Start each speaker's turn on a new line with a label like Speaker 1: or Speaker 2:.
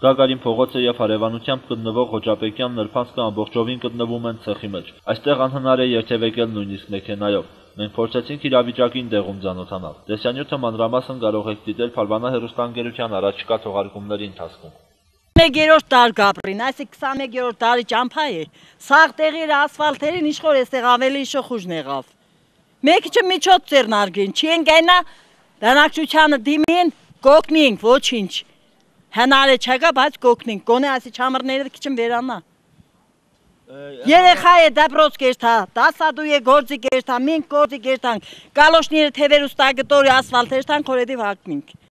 Speaker 1: Գագարին փողոցը եւ հարևանությամբ գտնվող Ղոջապեկյան նրբանցքը ամբողջովին գտնվում են ցեխի մեջ։ Այստեղ անհնար է երթևեկել նույնիսկ մեքենայով։ Մենք փորձեցինք իրավիճակին դեղում ծանոթանալ։ Տեսանյութը մանրամասն կարող եք դիտել Փարվանա հեռուստաընկերության առաջիկա թողարկումների ընթացքում։
Speaker 2: 21-րդ դար Գաբրին, այսինքն 21-րդ դարի ճամփա է։ Սաղ տեղի ասֆալտերին իշխոր էստեղ ավելի շոխուժն եղավ։ Մեկը միջոց ձեռնարկին, չի են գայնա բնակչությանը դիմին, գոկնինք, ոչինչ։ Հնարը չկա, բայց գոկնինք, գոնե ասի չամրները քիչն վերանա։ Երեխա է դպրոց կերտա, դասադու է գործի կերտա, մինք գործի կերտանք, կալոշները թևեր ուստագտորի ասֆալտ երտանք, հորեդիվ հակնինք։